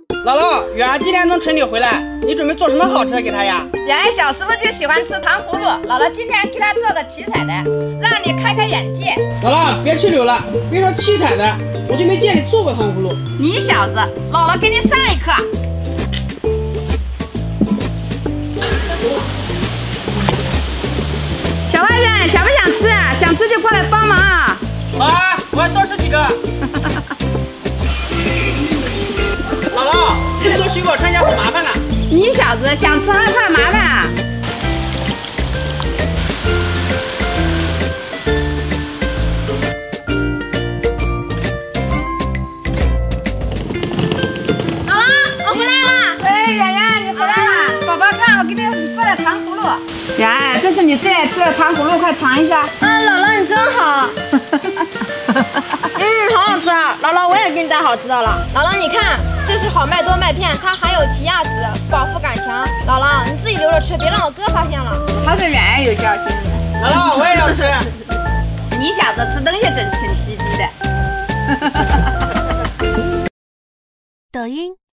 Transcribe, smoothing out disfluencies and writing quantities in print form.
姥姥，远儿今天从城里回来，你准备做什么好吃的给他呀？ 原来小师傅就喜欢吃糖葫芦，姥姥今天给他做个七彩的，让你开开眼界。 姥姥，别吹牛了，别说七彩的，我就没见你做过糖葫芦。 你小子，姥姥给你上一课。小外甥，想不想吃啊？想吃就过来帮忙啊！ 好啊，我要多吃几个。姥姥，这收水果穿家很麻烦了。 你小子想吃还怕麻烦啊？姥姥，我回来了。哎，圆圆，你回来了。宝宝，看我给你做的糖葫芦。圆，这是你最爱吃的糖葫芦，快尝一下。 姥姥你真好。好好吃啊！姥姥，我也给你带好吃的了。姥姥，你看，这是好麦多麦片，它含有奇亚籽，饱腹感强。姥姥，你自己留着吃，别让我哥发现了。 他是圆圆有孝心。 姥姥，我也要吃。 你小子吃东西真挺奇迹的。 抖音。